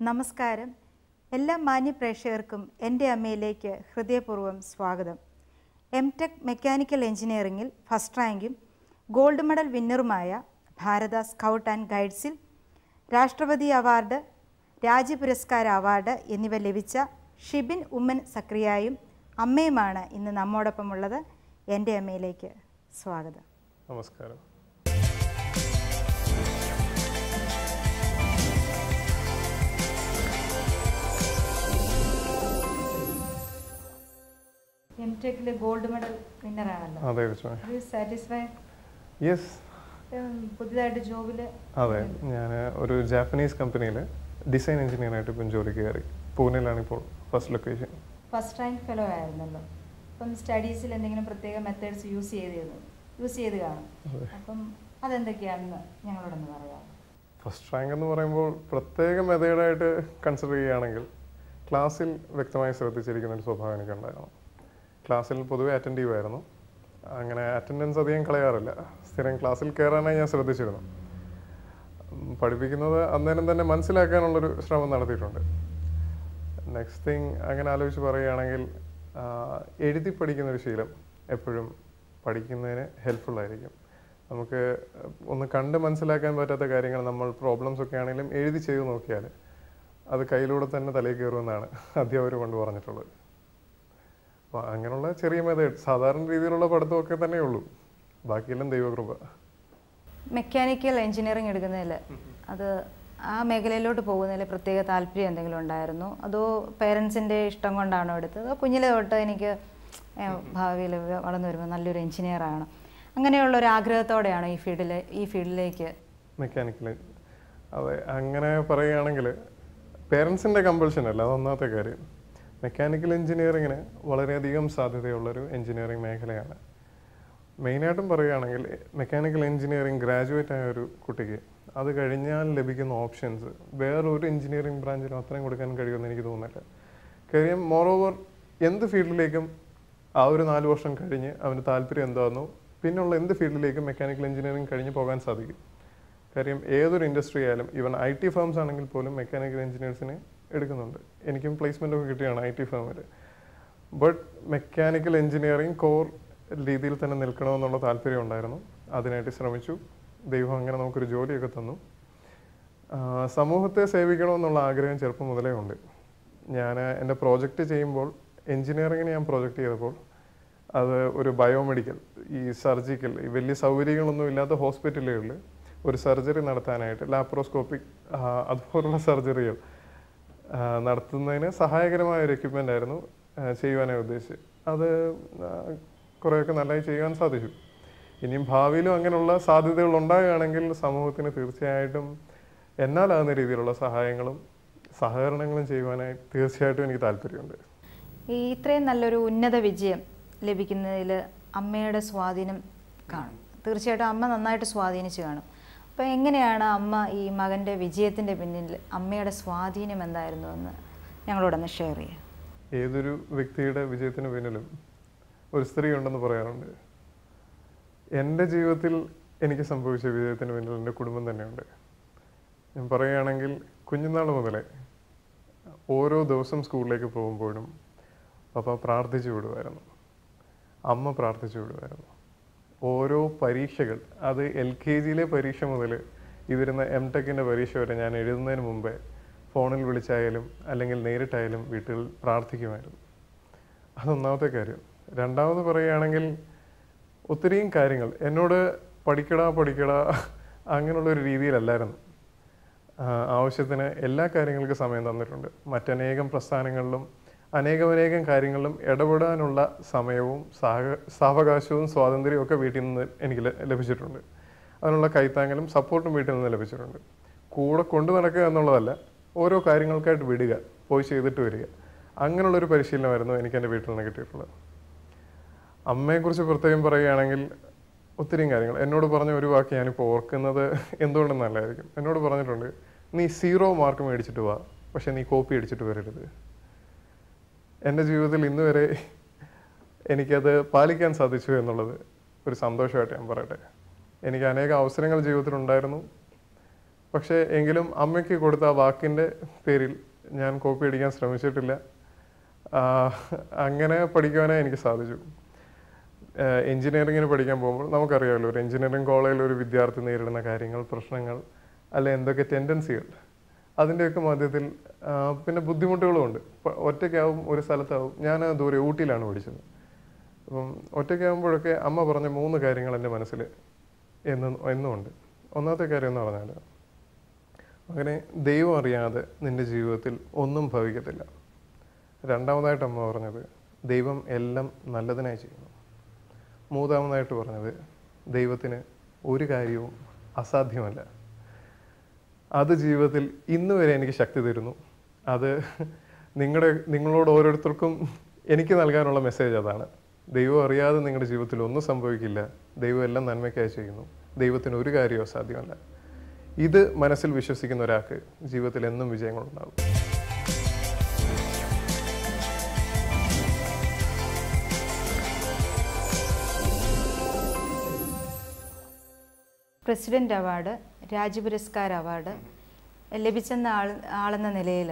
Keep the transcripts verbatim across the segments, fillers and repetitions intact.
നമസ്കാരം. എല്ലാ മാന്യ പ്രേക്ഷകർക്കും എൻ്റെ അമ്മയിലേക്ക് ഹൃദയപൂർവ്വം സ്വാഗതം. എം ടെക് മെക്കാനിക്കൽ എഞ്ചിനീയറിംഗിൽ ഫസ്റ്റ് റാങ്കും ഗോൾഡ് മെഡൽ വിന്നറുമായ ഭാരത സ്കൗട്ട് ആൻഡ് ഗൈഡ്സിൽ രാഷ്ട്രപതി അവാർഡ്, രാജ്യപുരസ്കാര അവാർഡ് എന്നിവ ലഭിച്ച ഷിബിൻ ഉമ്മൻ സക്രിയയും അമ്മയുമാണ് ഇന്ന് നമ്മോടൊപ്പമുള്ളത്. എൻ്റെ അമ്മയിലേക്ക് സ്വാഗതം. നമസ്കാരം. എം ടെക്കിലെ ഗോൾഡ് മെഡൽ വിന്നറാണല്ലോ. അതെ, സാറ്റിസ്ഫൈഡ്? യെസ്. പുതിയതായിട്ട് ജോബിൽ? അതെ, ഞാൻ ഒരു ജാപ്പനീസ് കമ്പനിയിൽ ഡിസൈൻ എഞ്ചിനീയർ ആയിട്ട് ഇപ്പം ജോലിക്ക് കയറി. പൂനെയിലാണ് ഇപ്പോൾ first location. First rank fellow ആയിരുന്നല്ലോ. അപ്പം സ്റ്റഡീസിൽ എന്തെങ്കിലും പ്രത്യേക മെത്തേഡ്സ് യൂസ് ചെയ്ത് യൂസ് ചെയ്ത് കാണും. അപ്പം അതെന്തൊക്കെയാണെന്ന് ഞങ്ങളോടൊന്ന് പറയാം. ഫസ്റ്റ് റാങ്ക് എന്ന് പറയുമ്പോൾ പ്രത്യേക മെത്തേഡായിട്ട് കൺസിഡർ ചെയ്യുകയാണെങ്കിൽ ക്ലാസ്സിൽ വ്യക്തമായി ശ്രദ്ധിച്ചിരിക്കുന്ന ഒരു സ്വഭാവം എനിക്കുണ്ടായിരുന്നു. ക്ലാസ്സിൽ പൊതുവെ അറ്റൻറ്റീവ് ആയിരുന്നു. അങ്ങനെ അറ്റൻഡൻസ് അധികം കളയാറില്ല. സ്ഥിരം ക്ലാസ്സിൽ കയറാനായി ഞാൻ ശ്രദ്ധിച്ചിരുന്നു. പഠിപ്പിക്കുന്നത് അന്നേരം തന്നെ മനസ്സിലാക്കാനുള്ളൊരു ശ്രമം നടത്തിയിട്ടുണ്ട്. നെക്സ്റ്റ് തിങ് അങ്ങനെ ആലോചിച്ച് പറയുകയാണെങ്കിൽ എഴുതി പഠിക്കുന്നൊരു ശീലം എപ്പോഴും പഠിക്കുന്നതിന് ഹെൽപ്ഫുള്ളായിരിക്കും. നമുക്ക് ഒന്ന് കണ്ട് മനസ്സിലാക്കാൻ പറ്റാത്ത കാര്യങ്ങൾ നമ്മൾ പ്രോബ്ലംസ് ഒക്കെ ആണെങ്കിലും എഴുതി ചെയ്ത് നോക്കിയാൽ അത് കയ്യിലൂടെ തന്നെ തലയിൽ കയറുമെന്നാണ് അധ്യാപകർ കൊണ്ട് പറഞ്ഞിട്ടുള്ളത്. അപ്പോൾ അങ്ങനെയുള്ള ചെറിയ മെത്തേഡ്, സാധാരണ രീതിയിലുള്ള പഠിത്തമൊക്കെ തന്നെ ഉള്ളൂ. ബാക്കിയെല്ലാം ദൈവകൃപ. മെക്കാനിക്കൽ എഞ്ചിനീയറിംഗ് എടുക്കുന്നതിൽ അത് ആ മേഖലയിലോട്ട് പോകുന്നതിൽ പ്രത്യേക താല്പര്യം എന്തെങ്കിലും ഉണ്ടായിരുന്നോ? അതോ പേരൻസിൻ്റെ ഇഷ്ടം കൊണ്ടാണോ എടുത്തത്? കുഞ്ഞിലെ തൊട്ട് എനിക്ക് ഭാവിയിൽ വളർന്നു വരുമ്പോൾ നല്ലൊരു എഞ്ചിനീയറാണ്, അങ്ങനെയുള്ള ഒരു ആഗ്രഹത്തോടെയാണോ ഈ ഫീൽഡിൽ ഈ ഫീൽഡിലേക്ക്? മെക്കാനിക്കൽ, അതെ, അങ്ങനെ പറയുകയാണെങ്കിൽ പേരൻസിൻ്റെ കമ്പൾഷൻ അല്ല, അതൊന്നാമത്തെ കാര്യം. മെക്കാനിക്കൽ എഞ്ചിനീയറിങ്ങിന് വളരെയധികം സാധ്യതയുള്ളൊരു എഞ്ചിനീയറിംഗ് മേഖലയാണ്. മെയിനായിട്ടും പറയുകയാണെങ്കിൽ മെക്കാനിക്കൽ എഞ്ചിനീയറിംഗ് ഗ്രാജുവേറ്റ് ആയ ഒരു കുട്ടിക്ക് അത് കഴിഞ്ഞാൽ ലഭിക്കുന്ന ഓപ്ഷൻസ് വേറൊരു എഞ്ചിനീയറിംഗ് ബ്രാഞ്ചിനും അത്രയും കൊടുക്കാൻ കഴിയുമെന്ന് എനിക്ക് തോന്നുന്നില്ല. കാര്യം മോറോവർ എന്ത് ഫീൽഡിലേക്കും ആ ഒരു നാല് വർഷം കഴിഞ്ഞ് അവന് താല്പര്യം എന്താണെന്നോ പിന്നുള്ള എന്ത് ഫീൽഡിലേക്കും മെക്കാനിക്കൽ എഞ്ചിനീയറിംഗ് കഴിഞ്ഞ് പോകാൻ സാധിക്കും. കാര്യം ഏതൊരു ഇൻഡസ്ട്രി ആയാലും, ഈവൻ ഐ ടി ഫേംസ് ആണെങ്കിൽ പോലും മെക്കാനിക്കൽ എഞ്ചിനീയേഴ്സിനെ എടുക്കുന്നുണ്ട്. എനിക്കും പ്ലേസ്മെൻ്റ് ഒക്കെ കിട്ടിയാണ് ഐ ടി ഫേമിൽ. ബട്ട് മെക്കാനിക്കൽ എഞ്ചിനീയറിംഗ് കോർ രീതിയിൽ തന്നെ നിൽക്കണമെന്നുള്ള താല്പര്യം ഉണ്ടായിരുന്നു. അതിനായിട്ട് ശ്രമിച്ചു. ദൈവം അങ്ങനെ നമുക്കൊരു ജോലിയൊക്കെ തന്നു. സമൂഹത്തെ സേവിക്കണമെന്നുള്ള ആഗ്രഹം ചെറുപ്പം മുതലേ ഉണ്ട്. ഞാൻ എൻ്റെ പ്രോജക്റ്റ് ചെയ്യുമ്പോൾ എഞ്ചിനീയറിങ്ങിന് ഞാൻ പ്രോജക്റ്റ് ചെയ്തപ്പോൾ അത് ഒരു ബയോമെഡിക്കൽ, ഈ സർജിക്കൽ, ഈ വലിയ സൗകര്യങ്ങളൊന്നും ഇല്ലാത്ത ഹോസ്പിറ്റലുകളിൽ ഒരു സർജറി നടത്താനായിട്ട് ലാപ്രോസ്കോപ്പിക് അതുപോലുള്ള സർജറികൾ നടത്തുന്നതിന് സഹായകരമായ ഒരു എക്യുപ്മെൻ്റ് ആയിരുന്നു ചെയ്യുവാനായി ഉദ്ദേശിച്ചത്. അത് കുറേയൊക്കെ നന്നായി ചെയ്യാൻ സാധിച്ചു. ഇനിയും ഭാവിയിലും അങ്ങനെയുള്ള സാധ്യതകൾ ഉണ്ടാകുകയാണെങ്കിൽ സമൂഹത്തിന് തീർച്ചയായിട്ടും എന്നാലാകുന്ന രീതിയിലുള്ള സഹായങ്ങളും സഹകരണങ്ങളും ചെയ്യുവാനായി തീർച്ചയായിട്ടും എനിക്ക് താല്പര്യമുണ്ട്. ഈ ഇത്രയും നല്ലൊരു ഉന്നത വിജയം ലഭിക്കുന്നതിൽ അമ്മയുടെ സ്വാധീനം കാണും. തീർച്ചയായിട്ടും അമ്മ നന്നായിട്ട് സ്വാധീനിച്ച് കാണും. അപ്പോൾ എങ്ങനെയാണ് അമ്മ ഈ മകൻ്റെ വിജയത്തിൻ്റെ പിന്നിൽ അമ്മയുടെ സ്വാധീനം എന്തായിരുന്നു എന്ന് ഞങ്ങളോടൊന്ന് ഷെയർ ചെയ്യാം. ഏതൊരു വ്യക്തിയുടെ വിജയത്തിന് പിന്നിലും ഒരു സ്ത്രീ ഉണ്ടെന്ന് പറയാറുണ്ട്. എൻ്റെ ജീവിതത്തിൽ എനിക്ക് സംഭവിച്ച വിജയത്തിന് പിന്നിൽ എൻ്റെ കുടുംബം തന്നെയുണ്ട്. ഞാൻ പറയുകയാണെങ്കിൽ കുഞ്ഞുനാൾ മുതലേ ഓരോ ദിവസം സ്കൂളിലേക്ക് പോകുമ്പോഴും പപ്പ പ്രാർത്ഥിച്ചു വിടുമായിരുന്നു, അമ്മ പ്രാർത്ഥിച്ചു വിടുമായിരുന്നു. ഓരോ പരീക്ഷകൾ, അത് എൽ കെ ജിയിലെ പരീക്ഷ മുതൽ ഈ വരുന്ന എം ടെക്കിൻ്റെ പരീക്ഷ വരെ ഞാൻ എഴുതുന്നതിന് മുമ്പേ ഫോണിൽ വിളിച്ചായാലും അല്ലെങ്കിൽ നേരിട്ടായാലും വീട്ടിൽ പ്രാർത്ഥിക്കുമായിരുന്നു. അതൊന്നാമത്തെ കാര്യം. രണ്ടാമത് പറയുകയാണെങ്കിൽ ഒത്തിരിയും കാര്യങ്ങൾ എന്നോട് പഠിക്കടാ പഠിക്കടാ അങ്ങനെയുള്ളൊരു രീതിയിലല്ലായിരുന്നു. ആവശ്യത്തിന് എല്ലാ കാര്യങ്ങൾക്കും സമയം തന്നിട്ടുണ്ട്. മറ്റനേകം പ്രസ്ഥാനങ്ങളിലും അനേകമനേകം കാര്യങ്ങളിലും ഇടപെടാനുള്ള സമയവും സാഹ സാവകാശവും സ്വാതന്ത്ര്യവും ഒക്കെ വീട്ടിൽ നിന്ന് എനിക്ക് ലഭിച്ചിട്ടുണ്ട്. അതിനുള്ള കൈത്താങ്ങലും സപ്പോർട്ടും വീട്ടിൽ നിന്ന് ലഭിച്ചിട്ടുണ്ട്. കൂടെ കൊണ്ടു നടക്കുക എന്നുള്ളതല്ല, ഓരോ കാര്യങ്ങൾക്കായിട്ട് വിടുക, പോയി ചെയ്തിട്ട് വരിക, അങ്ങനെയുള്ളൊരു പരിശീലനമായിരുന്നു എനിക്ക് എൻ്റെ വീട്ടിൽ നിന്ന് കിട്ടിയിട്ടുള്ളത്. അമ്മയെക്കുറിച്ച് പ്രത്യേകം പറയുകയാണെങ്കിൽ ഒത്തിരിയും കാര്യങ്ങൾ എന്നോട് പറഞ്ഞ ഒരു വാക്ക് ഞാനിപ്പോൾ ഓർക്കുന്നത് എന്തുകൊണ്ടും നല്ലതായിരിക്കും. എന്നോട് പറഞ്ഞിട്ടുണ്ട്, നീ സീറോ മാർക്ക് മേടിച്ചിട്ട് വാ, പക്ഷെ നീ കോപ്പി അടിച്ചിട്ട് വരരുത്. എൻ്റെ ജീവിതത്തിൽ ഇന്ന് വരെ എനിക്കത് പാലിക്കാൻ സാധിച്ചു എന്നുള്ളത് ഒരു സന്തോഷമായിട്ട് ഞാൻ പറയട്ടെ. എനിക്ക് അനേക അവസരങ്ങൾ ജീവിതത്തിലുണ്ടായിരുന്നു. പക്ഷേ എങ്കിലും അമ്മയ്ക്ക് കൊടുത്ത ആ വാക്കിൻ്റെ പേരിൽ ഞാൻ കോപ്പി അടിക്കാൻ ശ്രമിച്ചിട്ടില്ല. അങ്ങനെ പഠിക്കുവാനേ എനിക്ക് സാധിച്ചു. എൻജിനീയറിങ്ങിന് പഠിക്കാൻ പോകുമ്പോൾ നമുക്കറിയാമല്ലോ, ഒരു എൻജിനീയറിംഗ് കോളേജിൽ ഒരു വിദ്യാർത്ഥി നേരിടുന്ന കാര്യങ്ങൾ, പ്രശ്നങ്ങൾ, അല്ലെ എന്തൊക്കെ ടെൻഡൻസികൾ, അതിൻ്റെയൊക്കെ മധ്യത്തിൽ പിന്നെ ബുദ്ധിമുട്ടുകളും ഉണ്ട്. ഒറ്റയ്ക്കാവും, ഒരു സ്ഥലത്താവും. ഞാൻ ദൂരെ ഊട്ടിയിലാണ് പഠിച്ചത്. അപ്പം ഒറ്റയ്ക്കാവുമ്പോഴൊക്കെ അമ്മ പറഞ്ഞ മൂന്ന് കാര്യങ്ങൾ എൻ്റെ മനസ്സിൽ എന്നും എന്നുമുണ്ട്. ഒന്നാമത്തെ കാര്യം എന്ന് പറഞ്ഞാൽ, അങ്ങനെ ദൈവം അറിയാതെ നിൻ്റെ ജീവിതത്തിൽ ഒന്നും ഭവിക്കത്തില്ല. രണ്ടാമതായിട്ട് അമ്മ പറഞ്ഞത്, ദൈവം എല്ലാം നല്ലതിനായി ചെയ്യുന്നു. മൂന്നാമതായിട്ട് പറഞ്ഞത്, ദൈവത്തിന് ഒരു കാര്യവും അസാധ്യമല്ല. അത് ജീവിതത്തിൽ ഇന്ന് വരെ എനിക്ക് ശക്തി തരുന്നു. അത് നിങ്ങളുടെ നിങ്ങളോട് ഓരോരുത്തർക്കും എനിക്ക് നൽകാനുള്ള മെസ്സേജ് അതാണ്. ദൈവം അറിയാതെ നിങ്ങളുടെ ജീവിതത്തിൽ ഒന്നും സംഭവിക്കില്ല. ദൈവം എല്ലാം നന്മയ്ക്കായി ചെയ്യുന്നു. ദൈവത്തിന് ഒരു കാര്യവും അസാധ്യമല്ല. ഇത് മനസ്സിൽ വിശ്വസിക്കുന്ന ഒരാൾക്ക് ജീവിതത്തിൽ എന്നും വിജയങ്ങളുണ്ടാകും. പ്രസിഡന്റ് അവാർഡ്, രാജ്യപുരസ്കാര അവാർഡ് ലഭിച്ചെന്ന ആൾ ആളെന്ന നിലയിൽ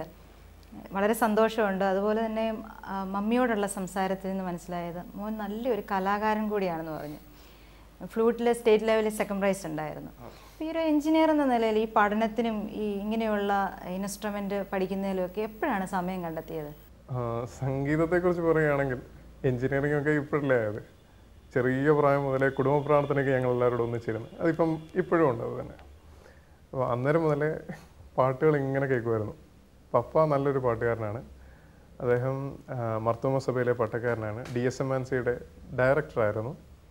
വളരെ സന്തോഷമുണ്ട്. അതുപോലെ തന്നെ മമ്മിയോടുള്ള സംസാരത്തിൽ നിന്ന് മനസ്സിലായത് മോൻ നല്ലൊരു കലാകാരൻ കൂടിയാണെന്ന് പറഞ്ഞു. ഫ്ലൂട്ടിൽ സ്റ്റേറ്റ് ലെവലിൽ സെക്കൻഡ് പ്രൈസ് ഉണ്ടായിരുന്നു. അപ്പോൾ ഈ ഒരു എഞ്ചിനീയർ എന്ന നിലയിൽ ഈ പഠനത്തിനും ഈ ഇങ്ങനെയുള്ള ഇൻസ്ട്രുമെൻ്റ് പഠിക്കുന്നതിലും ഒക്കെ എപ്പോഴാണ് സമയം കണ്ടെത്തിയത്? സംഗീതത്തെക്കുറിച്ച് പറയുകയാണെങ്കിൽ എഞ്ചിനീയറിംഗ് ഒക്കെ ഇപ്പോഴല്ലേ ആയത്. ചെറിയ പ്രായം മുതലേ കുടുംബ പ്രാർത്ഥനയ്ക്ക് ഞങ്ങൾ എല്ലാവരോടും ഒന്നിച്ചിരുന്നു. അതിപ്പം ഇപ്പോഴും ഉണ്ട്. അത് തന്നെ. അപ്പോൾ അന്നേരം മുതലേ പാട്ടുകൾ ഇങ്ങനെ കേൾക്കുമായിരുന്നു. പപ്പ നല്ലൊരു പാട്ടുകാരനാണ്. അദ്ദേഹം മർത്തോമ സഭയിലെ പട്ടക്കാരനാണ്. ഡി എസ് എം ആൻ സിയുടെ ഡയറക്ടറായിരുന്നു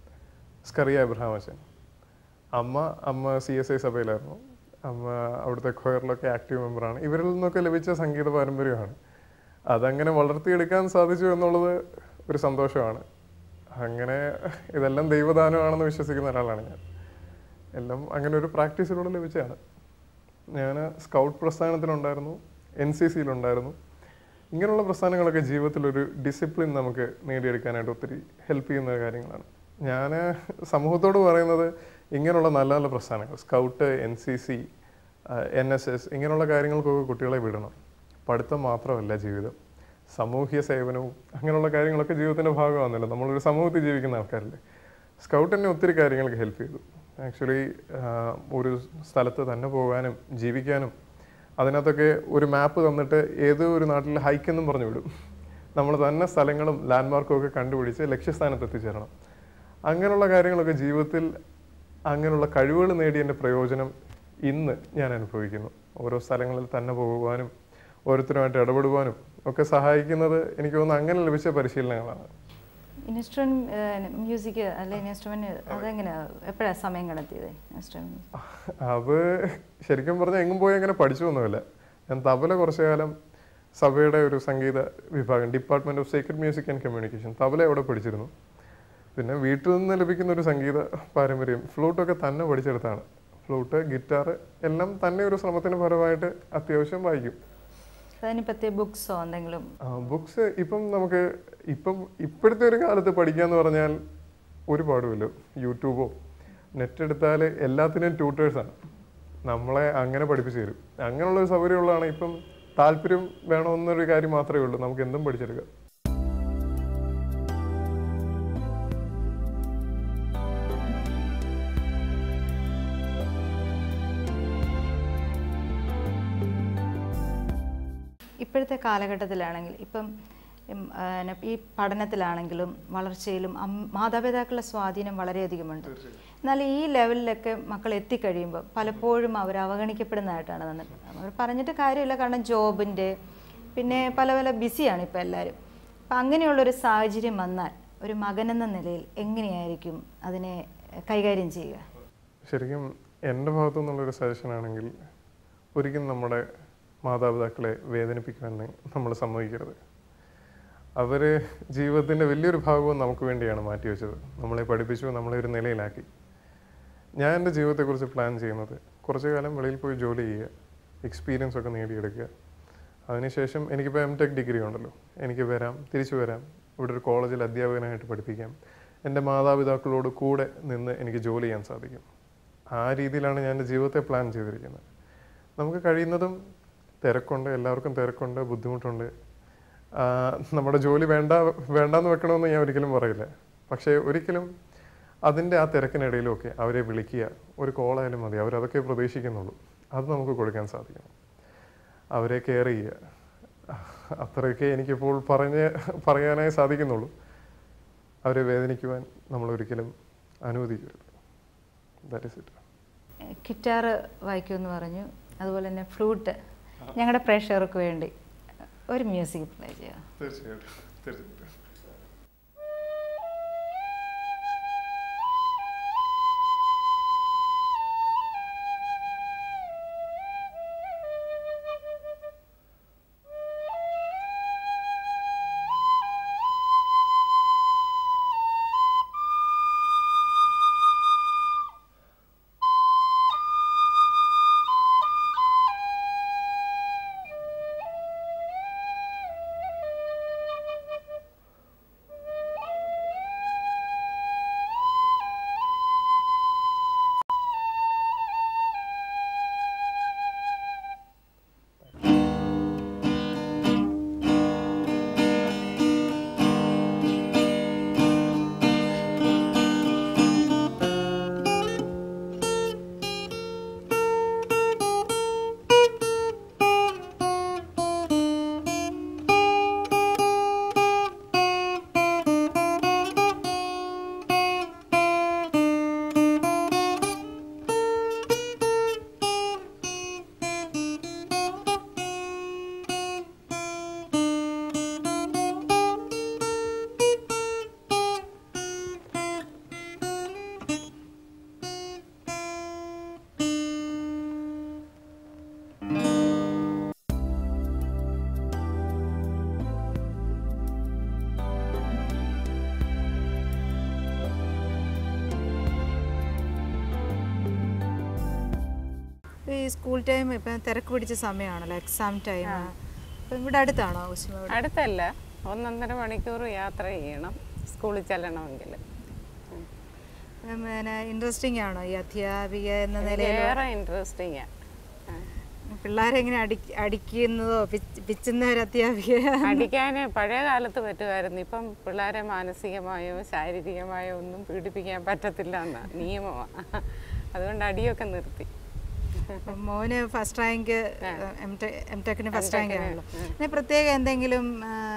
സ്കറിയ എബ്രഹാം അച്ഛൻ. അമ്മ അമ്മ സി എസ് ഐ സഭയിലായിരുന്നു. അമ്മ അവിടുത്തെ ഖോയറിലൊക്കെ ആക്റ്റീവ് മെമ്പറാണ്. ഇവരിൽ നിന്നൊക്കെ ലഭിച്ച സംഗീത പാരമ്പര്യമാണ്. അതങ്ങനെ വളർത്തിയെടുക്കാൻ സാധിച്ചു എന്നുള്ളത് ഒരു സന്തോഷമാണ്. അങ്ങനെ ഇതെല്ലാം ദൈവദാനമാണെന്ന് വിശ്വസിക്കുന്ന ഒരാളാണ് ഞാൻ. എല്ലാം അങ്ങനെ ഒരു പ്രാക്ടീസിലൂടെ ലഭിച്ചതാണ്. ഞാൻ സ്കൗട്ട് പ്രസ്ഥാനത്തിലുണ്ടായിരുന്നു, എൻ സി സിയിലുണ്ടായിരുന്നു. ഇങ്ങനെയുള്ള പ്രസ്ഥാനങ്ങളൊക്കെ ജീവിതത്തിലൊരു ഡിസിപ്ലിൻ നമുക്ക് നേടിയെടുക്കാനായിട്ട് ഒത്തിരി ഹെൽപ്പ് ചെയ്യുന്ന കാര്യങ്ങളാണ്. ഞാൻ സമൂഹത്തോട് പറയുന്നത്, ഇങ്ങനെയുള്ള നല്ല നല്ല പ്രസ്ഥാനങ്ങൾ, scout, N C C, N S S, ഇങ്ങനെയുള്ള കാര്യങ്ങൾക്കൊക്കെ കുട്ടികളെ വിടണം. പഠിത്തം മാത്രമല്ല ജീവിതം, സാമൂഹ്യ സേവനവും അങ്ങനെയുള്ള കാര്യങ്ങളൊക്കെ ജീവിതത്തിൻ്റെ ഭാഗമാകുന്നല്ലോ. നമ്മളൊരു സമൂഹത്തിൽ ജീവിക്കുന്ന ആൾക്കാരല്ലേ. സ്കൗട്ട് എന്നെ ഒത്തിരി കാര്യങ്ങൾക്ക് ഹെൽപ്പ് ചെയ്തു. ആക്ച്വലി ഒരു സ്ഥലത്ത് തന്നെ പോകാനും ജീവിക്കാനും, അതിനകത്തൊക്കെ ഒരു മാപ്പ് തന്നിട്ട് ഏതോ ഒരു നാട്ടിൽ ഹൈക്കെന്നും പറഞ്ഞു വിടും. നമ്മൾ തന്നെ സ്ഥലങ്ങളും ലാൻഡ്മാർക്കും ഒക്കെ കണ്ടുപിടിച്ച് ലക്ഷ്യസ്ഥാനത്ത് എത്തിച്ചേരണം. അങ്ങനെയുള്ള കാര്യങ്ങളൊക്കെ ജീവിതത്തിൽ, അങ്ങനെയുള്ള കഴിവുകൾ നേടിയതിൻ്റെ പ്രയോജനം ഇന്ന് ഞാൻ അനുഭവിക്കുന്നു. ഓരോ സ്ഥലങ്ങളിൽ തന്നെ പോകുവാനും ഓരോരുത്തരുമായിട്ട് ഇടപെടുവാനും ഒക്കെ സഹായിക്കുന്നത് എനിക്ക് തോന്നുന്നു അങ്ങനെ ലഭിച്ച പരിശീലനങ്ങളാണ്. ഇൻസ്ട്രുമെന്റ് മ്യൂസിക് അല്ലെ ഇൻസ്ട്രുമെന്റ് അതെങ്ങനെയാണ്, എപ്പോഴാണ് സമയം കണ്ടെത്തിയത്? ഇൻസ്ട്രുമെന്റ് അത് ശരിക്കും പറഞ്ഞാൽ എങ്ങും പോയി അങ്ങനെ പഠിച്ചു ഒന്നുമില്ല. ഞാൻ തബല കുറച്ചു കാലം സഭയുടെ ഒരു സംഗീത വിഭാഗം, department of secret music and communication, tabla അവിടെ പഠിച്ചിരുന്നു. പിന്നെ വീട്ടിൽ നിന്ന് ലഭിക്കുന്ന ഒരു സംഗീത പാരമ്പര്യം, ഫ്ലൂട്ടൊക്കെ തന്നെ പഠിച്ചെടുത്താണ്. ഫ്ലൂട്ട്, ഗിറ്റാർ എല്ലാം തന്നെ ഒരു ശ്രമത്തിന് പരമായിട്ട് അത്യാവശ്യം വായിക്കും. ബുക്സോ എന്തെങ്കിലും? ബുക്സ് ഇപ്പം നമുക്ക് ഇപ്പം ഇപ്പോഴത്തെ ഒരു കാലത്ത് പഠിക്കാന്ന് പറഞ്ഞാൽ ഒരുപാടുമല്ലോ. യൂട്യൂബോ നെറ്റ് എടുത്താൽ എല്ലാത്തിനും ട്യൂട്ടേഴ്സാണ്, നമ്മളെ അങ്ങനെ പഠിപ്പിച്ചു തരും. അങ്ങനെയുള്ളൊരു സൗകര്യമുള്ളതാണ്. ഇപ്പം താല്പര്യം വേണമെന്നൊരു കാര്യം മാത്രമേ ഉള്ളൂ, നമുക്ക് എന്തും പഠിച്ചെടുക്കാം. ഇപ്പോഴത്തെ കാലഘട്ടത്തിലാണെങ്കിൽ ഇപ്പം ഈ പഠനത്തിലാണെങ്കിലും വളർച്ചയിലും മാതാപിതാക്കളുടെ സ്വാധീനം വളരെയധികമുണ്ട്. എന്നാൽ ഈ ലെവലിലൊക്കെ മക്കൾ എത്തിക്കഴിയുമ്പോൾ പലപ്പോഴും അവർ അവഗണിക്കപ്പെടുന്നതായിട്ടാണ് വന്നിട്ട്. അവർ പറഞ്ഞിട്ട് കാര്യമില്ല, കാരണം ജോബിൻ്റെ പിന്നെ പല പല ബിസിയാണ് ഇപ്പോൾ എല്ലാവരും. അപ്പം അങ്ങനെയുള്ളൊരു സാഹചര്യം വന്നാൽ ഒരു മകനെന്ന നിലയിൽ എങ്ങനെയായിരിക്കും അതിനെ കൈകാര്യം ചെയ്യുക? ശരിക്കും എൻ്റെ ഭാഗത്തു നിന്നുള്ളൊരു സജഷനാണെങ്കിൽ, ഒരിക്കലും നമ്മുടെ മാതാപിതാക്കളെ വേദനിപ്പിക്കുമെന്ന് നമ്മൾ സമ്മതിക്കരുത്. അവർ ജീവിതത്തിൻ്റെ വലിയൊരു ഭാഗവും നമുക്ക് വേണ്ടിയാണ് മാറ്റിവെച്ചത്. നമ്മളെ പഠിപ്പിച്ചു, നമ്മളെ ഒരു നിലയിലാക്കി. ഞാൻ എൻ്റെ ജീവിതത്തെക്കുറിച്ച് പ്ലാൻ ചെയ്യുന്നത് കുറച്ചു കാലം വെളിയിൽ പോയി ജോലി ചെയ്യുക, എക്സ്പീരിയൻസ് ഒക്കെ നേടിയെടുക്കുക. അതിനുശേഷം എനിക്കിപ്പോൾ എം ടെക് ഡിഗ്രി ഉണ്ടല്ലോ, എനിക്ക് വരാം, തിരിച്ചു വരാം, ഇവിടെ ഒരു കോളേജിൽ അധ്യാപകനായിട്ട് പഠിപ്പിക്കാം. എൻ്റെ മാതാപിതാക്കളോട് കൂടെ നിന്ന് എനിക്ക് ജോലി ചെയ്യാൻ സാധിക്കും. ആ രീതിയിലാണ് ഞാൻ എൻ്റെ ജീവിതത്തെ പ്ലാൻ ചെയ്തിരിക്കുന്നത്. നമുക്ക് കഴിയുന്നതും തിരക്കുണ്ട്, എല്ലാവർക്കും തിരക്കുണ്ട്, ബുദ്ധിമുട്ടുണ്ട്. നമ്മുടെ ജോലി വേണ്ട വേണ്ടാന്ന് വെക്കണമെന്ന് ഞാൻ ഒരിക്കലും പറയില്ല. പക്ഷേ ഒരിക്കലും അതിൻ്റെ ആ തിരക്കിനിടയിലൊക്കെ അവരെ വിളിക്കുക, ഒരു കോളായാലും മതി, അവരതൊക്കെ പ്രതീക്ഷിക്കുന്നുള്ളൂ. അത് നമുക്ക് കൊടുക്കാൻ സാധിക്കണം. അവരെ കെയർ ചെയ്യുക, അത്രയൊക്കെ എനിക്കിപ്പോൾ പറഞ്ഞ് പറയാനായി സാധിക്കുന്നുള്ളൂ. അവരെ വേദനിക്കുവാൻ നമ്മൾ ഒരിക്കലും അനുവദിക്കരുത്. That is it. ഗിറ്റാർ വായിക്കുമെന്ന് പറഞ്ഞു, അതുപോലെ തന്നെ ഫ്ലൂട്ട്. ഞങ്ങളുടെ പ്രേക്ഷകർക്ക് വേണ്ടി ഒരു മ്യൂസിക് പ്ലേ ചെയ്യാം. തീർച്ചയായിട്ടും തീർച്ചയായിട്ടും. ഈ സ്കൂൾ ടൈം ഇപ്പം തിരക്ക് പിടിച്ച സമയമാണല്ലോ, എക്സാം ടൈം. അപ്പം ഇവിടെ അടുത്താണോ? അടുത്തല്ല, ഒന്നൊന്നര മണിക്കൂർ യാത്ര ചെയ്യണം സ്കൂളിൽ ചെല്ലണമെങ്കിൽ. പിന്നെ ഇൻട്രസ്റ്റിംഗ് ആണോ ഈ അധ്യാപിക എന്ന നിലയിൽ? വേറെ ഇൻട്രസ്റ്റിംഗ്. പിള്ളേരെങ്ങനെ അടി അടിക്കുന്നതോ പിച്ചുന്ന ഒരു അധ്യാപിക? അടിക്കാൻ പഴയ കാലത്ത് പറ്റുമായിരുന്നു. ഇപ്പം പിള്ളേരെ മാനസികമായോ ശാരീരികമായോ ഒന്നും പീഡിപ്പിക്കാൻ പറ്റത്തില്ല എന്ന നിയമമാണ്. അതുകൊണ്ട് അടിയൊക്കെ നിർത്തി. മോന് ഫസ്റ്റ് റാങ്ക്, എം ടെക്കിന് ഫസ്റ്റ് റാങ്ക് ആണല്ലോ. പിന്നെ പ്രത്യേക എന്തെങ്കിലും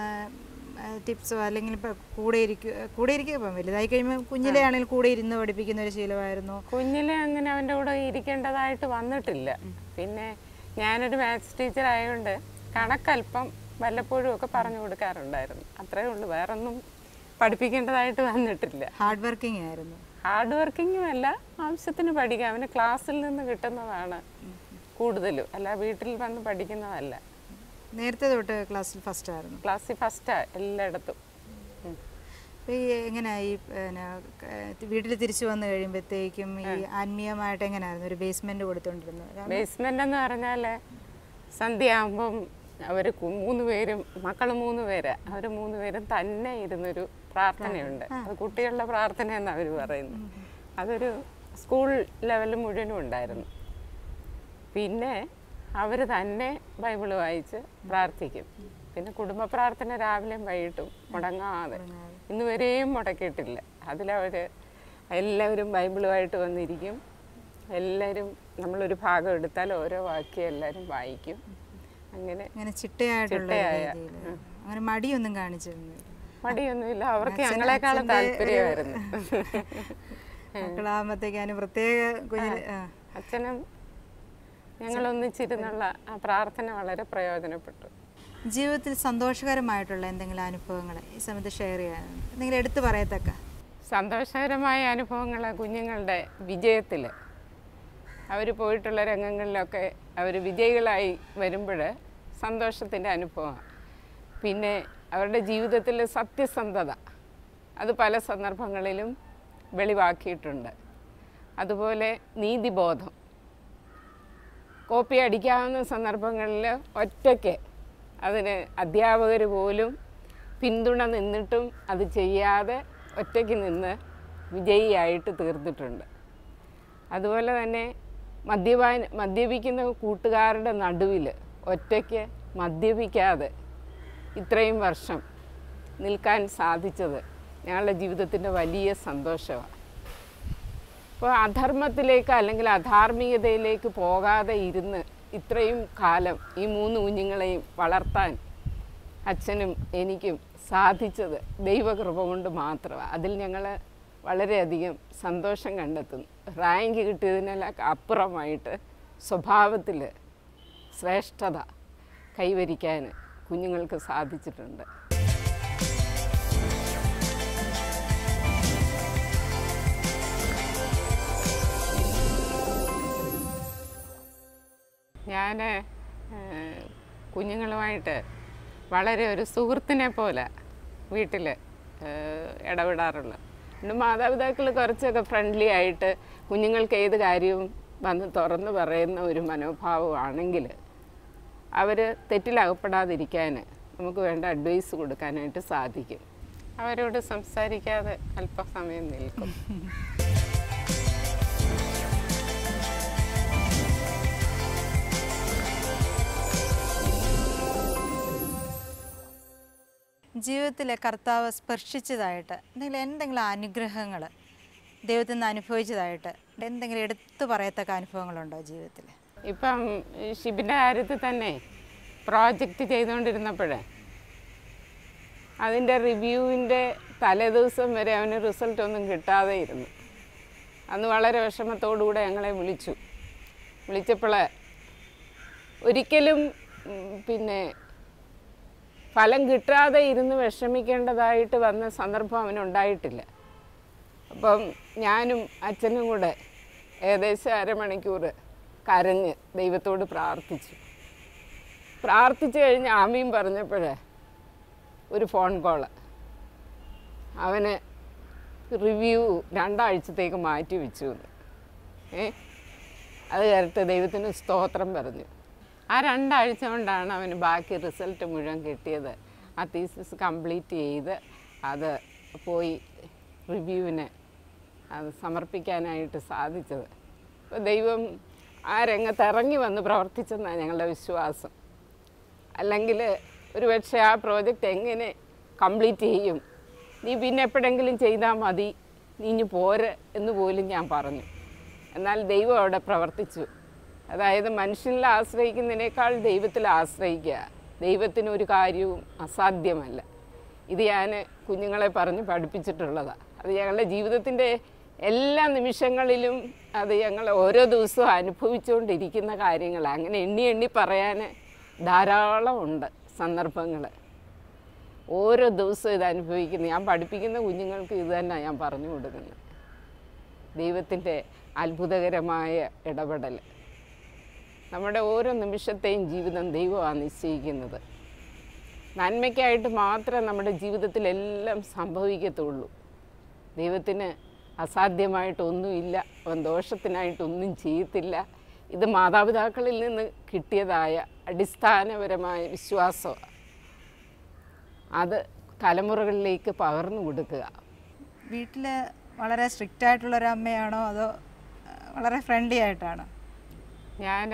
ടിപ്സോ അല്ലെങ്കിൽ ഇപ്പം കൂടെ ഇരിക്കുക കൂടെ ഇരിക്കുക ഇപ്പം വലുതായി കഴിയുമ്പോൾ കുഞ്ഞിലെ ആണെങ്കിൽ കൂടെ ഇരുന്ന് പഠിപ്പിക്കുന്ന ഒരു ശീലമായിരുന്നു? കുഞ്ഞിലെ അങ്ങനെ അവൻ്റെ കൂടെ ഇരിക്കേണ്ടതായിട്ട് വന്നിട്ടില്ല. പിന്നെ ഞാനൊരു മാത്സ് ടീച്ചർ ആയതുകൊണ്ട് കണക്കല്പം വല്ലപ്പോഴും ഒക്കെ പറഞ്ഞു കൊടുക്കാറുണ്ടായിരുന്നു. അത്രേ ഉള്ളൂ, വേറൊന്നും പഠിപ്പിക്കേണ്ടതായിട്ട് വന്നിട്ടില്ല. ഹാർഡ് വർക്കിംഗ് ആയിരുന്നു? ഹാർഡ് വർക്കിങ്ങും അല്ല, ആവശ്യത്തിന് പഠിക്കാം. അവന് ക്ലാസ്സിൽ നിന്ന് കിട്ടുന്നതാണ് കൂടുതലും, അല്ല വീട്ടിൽ വന്ന് പഠിക്കുന്നതല്ല. നേരത്തെ തൊട്ട് ക്ലാസ്സിൽ ഫസ്റ്റ് ആയിരുന്നു? ക്ലാസ്സിൽ ഫസ്റ്റാ എല്ലായിടത്തും. ഈ എങ്ങനെയാ ഈ പിന്നെ വീട്ടിൽ തിരിച്ചു വന്നു കഴിയുമ്പോഴത്തേക്കും ഈ ആത്മീയമായിട്ട് എങ്ങനെയായിരുന്നു ഒരു ബേസ്മെന്റ് കൊടുത്തോണ്ടിരുന്നത്? ബേസ്മെന്റ് എന്ന് പറഞ്ഞാൽ സന്ധ്യ ആകുമ്പം അവർ മൂന്ന് പേരും, മക്കൾ മൂന്ന് പേര്, അവർ മൂന്ന് പേരും തന്നെ ഇരുന്നൊരു പ്രാർത്ഥനയുണ്ട്. അത് കുട്ടികളുടെ പ്രാർത്ഥന എന്ന് അവർ പറയുന്നു. അതൊരു സ്കൂൾ ലെവലിൽ മുഴുവനും ഉണ്ടായിരുന്നു. പിന്നെ അവർ തന്നെ ബൈബിള് വായിച്ച് പ്രാർത്ഥിക്കും. പിന്നെ കുടുംബ പ്രാർത്ഥന രാവിലെയും വൈകിട്ടും മുടങ്ങാതെ ഇന്ന് വരെയും മുടക്കിയിട്ടില്ല. അതിലവർ എല്ലാവരും ബൈബിളുമായിട്ട് വന്നിരിക്കും. എല്ലാവരും നമ്മളൊരു ഭാഗം എടുത്താൽ ഓരോ വാക്യം എല്ലാവരും വായിക്കും. അങ്ങനെ അങ്ങനെ ചിട്ടയായിട്ടുള്ള അങ്ങനെ മടിയൊന്നും കാണിച്ചിരുന്നില്ല? മടിയൊന്നുമില്ല, അവർക്ക് ഞങ്ങളെക്കാളും താല്പര്യമായിരുന്നു. മക്കളാകുമ്പോഴത്തേക്കാണ് പ്രത്യേക അച്ഛനും ഞങ്ങളൊന്നിച്ചിരുന്നുള്ള ആ പ്രാർത്ഥന വളരെ പ്രയോജനപ്പെട്ടു. ജീവിതത്തിൽ സന്തോഷകരമായിട്ടുള്ള എന്തെങ്കിലും അനുഭവങ്ങൾ ഈ സമയത്ത് ഷെയർ ചെയ്യാൻ എന്തെങ്കിലും എടുത്തു പറയത്തക്ക? സന്തോഷകരമായ അനുഭവങ്ങൾ കുഞ്ഞുങ്ങളുടെ വിജയത്തിൽ, അവർ പോയിട്ടുള്ള രംഗങ്ങളിലൊക്കെ അവർ വിജയികളായി വരുമ്പോൾ സന്തോഷത്തിൻ്റെ അനുഭവമാണ്. പിന്നെ അവരുടെ ജീവിതത്തിൽ സത്യസന്ധത അത് പല സന്ദർഭങ്ങളിലും വെളിവാക്കിയിട്ടുണ്ട്. അതുപോലെ നീതിബോധം, കോപ്പി അടിക്കാവുന്ന സന്ദർഭങ്ങളിൽ ഒറ്റയ്ക്ക് അതിന് അധ്യാപകർ പോലും പിന്തുണ നിന്നിട്ടും അത് ചെയ്യാതെ ഒറ്റയ്ക്ക് നിന്ന് വിജയിയായിട്ട് തീർന്നിട്ടുണ്ട്. അതുപോലെ തന്നെ മദ്യപാന മദ്യപിക്കുന്ന കൂട്ടുകാരുടെ നടുവിൽ ഒറ്റയ്ക്ക് മദ്യപിക്കാതെ ഇത്രയും വർഷം നിൽക്കാൻ സാധിച്ചത് ഞങ്ങളുടെ ജീവിതത്തിൻ്റെ വലിയ സന്തോഷമാണ്. അപ്പോൾ അധർമ്മത്തിലേക്ക് അല്ലെങ്കിൽ അധാർമികതയിലേക്ക് പോകാതെ ഇരുന്ന് ഇത്രയും കാലം ഈ മൂന്ന് കുഞ്ഞുങ്ങളെയും വളർത്താൻ അച്ഛനും എനിക്കും സാധിച്ചത് ദൈവകൃപ കൊണ്ട് മാത്രമാണ്. അതിൽ ഞങ്ങൾ വളരെയധികം സന്തോഷം കണ്ടെത്തുന്നു. റാങ്ക് കിട്ടിയതിനൊക്കെ അപ്പുറമായിട്ട് സ്വഭാവത്തിൽ ശ്രേഷ്ഠത കൈവരിക്കാൻ കുഞ്ഞുങ്ങൾക്ക് സാധിച്ചിട്ടുണ്ട്. ഞാൻ കുഞ്ഞുങ്ങളുമായിട്ട് വളരെ ഒരു സുഹൃത്തിനെ പോലെ വീട്ടിൽ ഇടപെടാറുള്ളത്. പിന്നെ മാതാപിതാക്കൾ കുറച്ചൊക്കെ ഫ്രണ്ട്ലി ആയിട്ട് കുഞ്ഞുങ്ങൾക്ക് ഏത് കാര്യവും വന്ന് തുറന്ന് പറയുന്ന ഒരു മനോഭാവമാണെങ്കിൽ അവർ തെറ്റിലകപ്പെടാതിരിക്കാൻ നമുക്ക് വേണ്ട അഡ്വൈസ് കൊടുക്കാനായിട്ട് സാധിക്കും. അവരോട് സംസാരിക്കാതെ അല്പസമയം നിൽക്കും. ജീവിതത്തിലെ കർത്താവ് സ്പർശിച്ചതായിട്ട് എന്തെങ്കിലും എന്തെങ്കിലും അനുഗ്രഹങ്ങൾ ദൈവത്തിൽ നിന്ന് അനുഭവിച്ചതായിട്ട് എന്തെങ്കിലും എടുത്തു പറയത്തക്ക അനുഭവങ്ങളുണ്ടോ ജീവിതത്തിൽ? ഇപ്പം ഷിബിൻ്റെ കാര്യത്തിൽ തന്നെ പ്രോജക്റ്റ് ചെയ്തുകൊണ്ടിരുന്നപ്പോഴേ അതിൻ്റെ റിവ്യൂവിൻ്റെ തലേദിവസം വരെ അവന് റിസൾട്ടൊന്നും കിട്ടാതെ ഇരുന്നു. അന്ന് വളരെ വിഷമത്തോടുകൂടെ ഞങ്ങളെ വിളിച്ചു. വിളിച്ചപ്പോൾ ഒരിക്കലും പിന്നെ ഫലം കിട്ടാതെ ഇരുന്ന് വിഷമിക്കേണ്ടതായിട്ട് വന്ന സന്ദർഭം അവനുണ്ടായിട്ടില്ല. അപ്പം ഞാനും അച്ഛനും കൂടെ ഏകദേശം അരമണിക്കൂർ കരഞ്ഞ് ദൈവത്തോട് പ്രാർത്ഥിച്ചു. പ്രാർത്ഥിച്ചു കഴിഞ്ഞ് ആമീൻ പറഞ്ഞപ്പോഴേ ഒരു ഫോൺ കോള് അവന് റിവ്യൂ രണ്ടാഴ്ചത്തേക്ക് മാറ്റി വെച്ചു എന്ന്. ഏ അത് കേട്ട് ദൈവത്തിന് സ്തോത്രം പറഞ്ഞു. ആ രണ്ടാഴ്ച കൊണ്ടാണ് അവന് ബാക്കി റിസൾട്ട് മുഴുവൻ കിട്ടിയത്. ആ തീസിസ് കംപ്ലീറ്റ് ചെയ്ത് അത് പോയി റിവ്യൂവിന് അത് സമർപ്പിക്കാനായിട്ട് സാധിച്ചത്. അപ്പോൾ ദൈവം ആ രംഗത്ത് ഇറങ്ങി വന്ന് പ്രവർത്തിച്ചെന്നാണ് ഞങ്ങളുടെ വിശ്വാസം. അല്ലെങ്കിൽ ഒരു പക്ഷേ ആ പ്രോജക്റ്റ് എങ്ങനെ കംപ്ലീറ്റ് ചെയ്യും, നീ പിന്നെ എപ്പോഴെങ്കിലും ചെയ്താൽ മതി, നീ ഇനി പോര് എന്ന് പോലും ഞാൻ പറഞ്ഞു. എന്നാൽ ദൈവം അവിടെ പ്രവർത്തിച്ചു. അതായത് മനുഷ്യനിൽ ആശ്രയിക്കുന്നതിനേക്കാൾ ദൈവത്തിൽ ആശ്രയിക്കുക. ദൈവത്തിന് ഒരു കാര്യവും അസാധ്യമല്ല. ഇത് ഞാൻ കുഞ്ഞുങ്ങളെ പറഞ്ഞ് പഠിപ്പിച്ചിട്ടുള്ളതാണ്. അത് ഞങ്ങളുടെ ജീവിതത്തിൻ്റെ എല്ലാ നിമിഷങ്ങളിലും അത് ഞങ്ങൾ ഓരോ ദിവസവും അനുഭവിച്ചുകൊണ്ടിരിക്കുന്ന കാര്യങ്ങളാണ്. അങ്ങനെ എണ്ണി എണ്ണി പറയാൻ ധാരാളം ഉണ്ട് സന്ദർഭങ്ങൾ. ഓരോ ദിവസവും ഇത് അനുഭവിക്കുന്നു. ഞാൻ പഠിപ്പിക്കുന്ന കുഞ്ഞുങ്ങൾക്ക് ഇത് തന്നെ ഞാൻ പറഞ്ഞു കൊടുക്കുന്നത്. ദൈവത്തിൻ്റെ അത്ഭുതകരമായ ഇടപെടൽ. നമ്മുടെ ഓരോ നിമിഷത്തെയും ജീവിതം ദൈവമാണ് നിശ്ചയിക്കുന്നത്. നന്മയ്ക്കായിട്ട് മാത്രമേ നമ്മുടെ ജീവിതത്തിലെല്ലാം സംഭവിക്കത്തുള്ളൂ. ദൈവത്തിന് അസാധ്യമായിട്ടൊന്നുമില്ല. അവൻ ദോഷത്തിനായിട്ടൊന്നും ചെയ്യത്തില്ല. ഇത് മാതാപിതാക്കളിൽ നിന്ന് കിട്ടിയതായ അടിസ്ഥാനപരമായ വിശ്വാസമാണ്. അത് തലമുറകളിലേക്ക് പകർന്നു കൊടുക്കുക. വീട്ടിൽ വളരെ സ്ട്രിക്റ്റ് ആയിട്ടുള്ളൊരു അമ്മയാണോ അതോ വളരെ ഫ്രണ്ട്ലി ആയിട്ടാണോ? ഞാൻ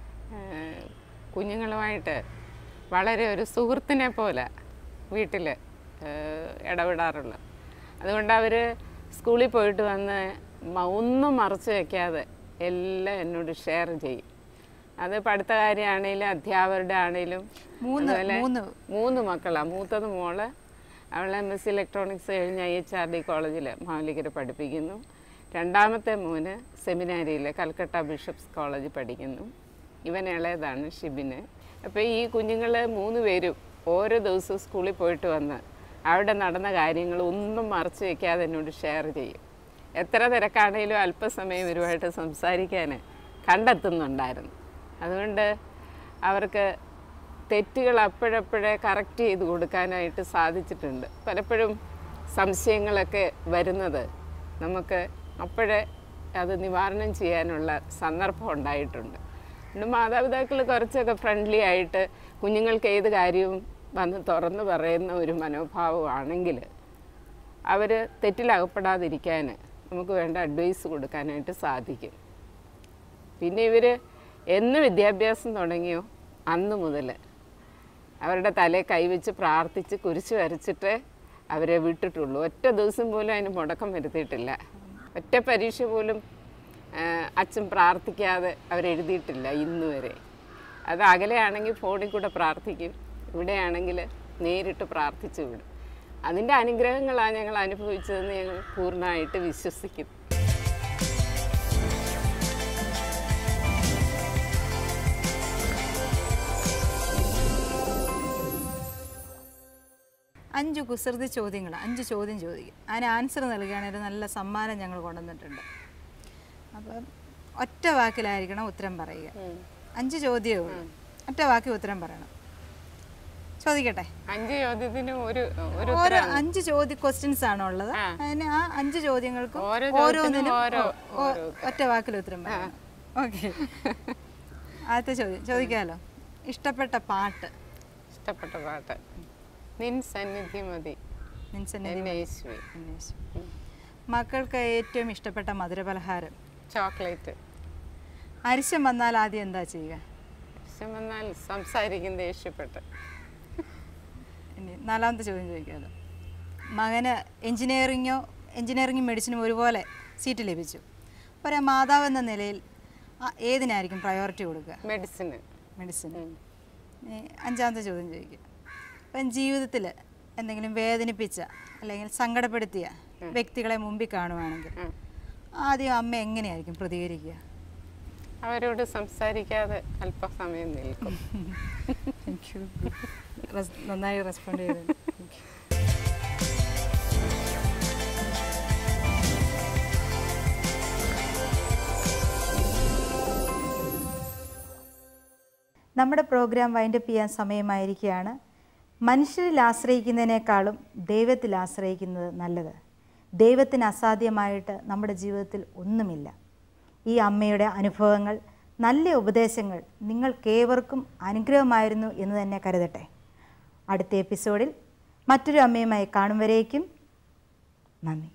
കുഞ്ഞുങ്ങളുമായിട്ട് വളരെ ഒരു സുഹൃത്തിനെ പോലെ വീട്ടിൽ ഇടപെടാറുള്ളത്. അതുകൊണ്ട് അവർ സ്കൂളിൽ പോയിട്ട് വന്ന് ഒന്നും മറച്ചു വയ്ക്കാതെ എല്ലാം എന്നോട് ഷെയർ ചെയ്യും. അത് പഠിത്ത കാര്യമാണെങ്കിലും അധ്യാപകരുടെ ആണെങ്കിലും. അതുപോലെ മൂന്ന് മക്കളാണ്. മൂത്തത് മോള്, അവൾ എം എസ് സി ഇലക്ട്രോണിക്സ് കഴിഞ്ഞ് ഐ എച്ച് ആർ ഡി കോളേജിൽ മാവലിക്കര പഠിപ്പിക്കുന്നു. രണ്ടാമത്തെ മോന് സെമിനാരിയിൽ കൽക്കട്ട ബിഷപ്സ് കോളേജ് പഠിക്കുന്നു. ഇവൻ ഇളയതാണ് ഷിബിന്. അപ്പോൾ ഈ കുഞ്ഞുങ്ങൾ മൂന്ന് പേരും ഓരോ ദിവസവും സ്കൂളിൽ പോയിട്ട് വന്ന് അവിടെ നടന്ന കാര്യങ്ങൾ ഒന്നും മറച്ചു വയ്ക്കാതെ എന്നോട് ഷെയർ ചെയ്യും. എത്ര തിരക്കാണെങ്കിലും അല്പസമയം ഇവരുമായിട്ട് സംസാരിക്കാൻ കണ്ടെത്തുന്നുണ്ടായിരുന്നു. അതുകൊണ്ട് അവർക്ക് തെറ്റുകൾ അപ്പോഴപ്പോഴേ കറക്റ്റ് ചെയ്ത് കൊടുക്കാനായിട്ട് സാധിച്ചിട്ടുണ്ട്. പലപ്പോഴും സംശയങ്ങളൊക്കെ വരുന്നത് നമുക്ക് അപ്പോഴേ അത് നിവാരണം ചെയ്യാനുള്ള സന്ദർഭം ഉണ്ടായിട്ടുണ്ട്. പിന്നെ മാതാപിതാക്കൾ കുറച്ചൊക്കെ ഫ്രണ്ട്ലി ആയിട്ട് കുഞ്ഞുങ്ങൾക്ക് ഏത് കാര്യവും വന്ന് തുറന്ന് പറയുന്ന ഒരു മനോഭാവമാണെങ്കിൽ അവർ തെറ്റിലകപ്പെടാതിരിക്കാൻ നമുക്ക് വേണ്ട അഡ്വൈസ് കൊടുക്കാനായിട്ട് സാധിക്കും. പിന്നെ ഇവർ എന്ന് വിദ്യാഭ്യാസം തുടങ്ങിയോ അന്ന് മുതൽ അവരുടെ തലയിൽ കൈവച്ച് പ്രാർത്ഥിച്ച് കുരിശ് വരച്ചിട്ട് അവരെ വിട്ടിട്ടുള്ളൂ. ഒറ്റ ദിവസം പോലും അതിന് മുടക്കം വരുത്തിയിട്ടില്ല. ഒറ്റ പരീക്ഷ പോലും അച്ഛൻ പ്രാർത്ഥിക്കാതെ അവരെഴുതിയിട്ടില്ല ഇന്ന് വരെ. അത് അകലെയാണെങ്കിൽ ഫോണിൽ കൂടെ പ്രാർത്ഥിക്കും, ഇവിടെയാണെങ്കിൽ നേരിട്ട് പ്രാർത്ഥിച്ചു വിടും. അതിൻ്റെ അനുഗ്രഹങ്ങളാണ് ഞങ്ങൾ അനുഭവിച്ചതെന്ന് ഞങ്ങൾ പൂർണ്ണമായിട്ട് വിശ്വസിക്കുന്നു. അഞ്ച് കുസൃതി ചോദ്യങ്ങൾ, അഞ്ച് ചോദ്യം ചോദിക്കും. അതിന് ആൻസർ നൽകുകയാണെങ്കിൽ നല്ല സമ്മാനം ഞങ്ങൾ കൊണ്ടുവന്നിട്ടുണ്ട്. അപ്പം ഒറ്റ വാക്കിലായിരിക്കണം ഉത്തരം പറയുക. അഞ്ച് ചോദ്യമേ ഉള്ളൂ, ഒറ്റ വാക്കിൽ ഉത്തരം പറയണം. ചോദിക്കട്ടെ? അഞ്ച് ചോദ്യത്തിന് ഒരു ഓരോ അഞ്ച് ചോദ്യ ക്വസ്റ്റ്യൻസ് ആണോ ഉള്ളത്. അതിന് ആ അഞ്ച് ചോദ്യങ്ങൾക്കും ഓരോന്നിനും ഒറ്റ വാക്കിൽ ഉത്തരം പറയണം. ഓക്കെ, ആദ്യത്തെ ചോദ്യം ചോദിക്കാമല്ലോ. ഇഷ്ടപ്പെട്ട പാട്ട്? ഇഷ്ടപ്പെട്ട പാട്ട് നിൻ സന്നിധി മതി. നിൻ സന്നിധി. മക്കൾക്ക് ഏറ്റവും ഇഷ്ടപ്പെട്ട മധുരപലഹാരം? ചോക്ലേറ്റ്. അരിശം വന്നാൽ ആദ്യം എന്താ ചെയ്യുക? അരിശം വന്നാൽ സംസാരിക്കും ദേഷ്യപ്പെട്ട്. ഇനി നാലാമത്തെ ചോദ്യം ചോദിക്കാമല്ലോ. മകന് എൻജിനീയറിങ്ങോ എൻജിനീയറിങ്ങും മെഡിസിനും ഒരുപോലെ സീറ്റ് ലഭിച്ചു. ഒരു മാതാവ് എന്ന നിലയിൽ ഏതിനായിരിക്കും പ്രയോറിറ്റി കൊടുക്കുക? മെഡിസിന്. മെഡിസിന്. അഞ്ചാമത്തെ ചോദ്യം ചോദിക്കുക. ഇപ്പം ജീവിതത്തിൽ എന്തെങ്കിലും വേദനിപ്പിച്ച അല്ലെങ്കിൽ സങ്കടപ്പെടുത്തിയ വ്യക്തികളെ മുമ്പിൽ കാണുവാണെങ്കിൽ ആദ്യം അമ്മ എങ്ങനെയായിരിക്കും പ്രതികരിക്കുക? അവരോട് സംസാരിക്കാതെ അല്പസമയം നിൽക്കും. നന്നായി റെസ്പോണ്ട് ചെയ്തു. നമ്മുടെ പ്രോഗ്രാം വൈൻഡപ്പ് ചെയ്യാൻ സമയമായിരിക്കുകയാണ്. മനുഷ്യരിൽ ആശ്രയിക്കുന്നതിനേക്കാളും ദൈവത്തിൽ ആശ്രയിക്കുന്നത് നല്ലത്. ദൈവത്തിന് അസാധ്യമായിട്ട് നമ്മുടെ ജീവിതത്തിൽ ഒന്നുമില്ല. ഈ അമ്മയുടെ അനുഭവങ്ങൾ, നല്ല ഉപദേശങ്ങൾ നിങ്ങൾക്കേവർക്കും അനുഗ്രഹമായിരുന്നു എന്ന് തന്നെ കരുതട്ടെ. അടുത്ത എപ്പിസോഡിൽ മറ്റൊരു അമ്മയുമായി കാണും വരേക്കും നന്ദി.